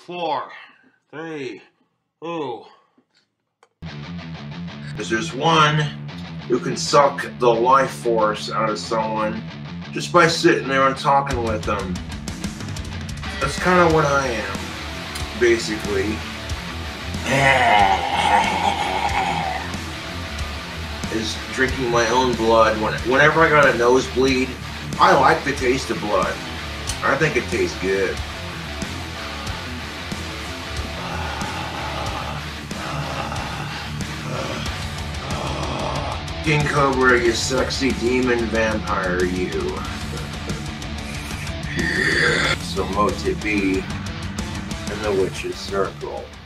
4, 3, 2. Because there's one who can suck the life force out of someone just by sitting there and talking with them. That's kind of what I am, basically. Is drinking my own blood. Whenever I got a nosebleed, I like the taste of blood. I think it tastes good. King Cobra, you sexy demon vampire, you. So mote it be in the witch's circle.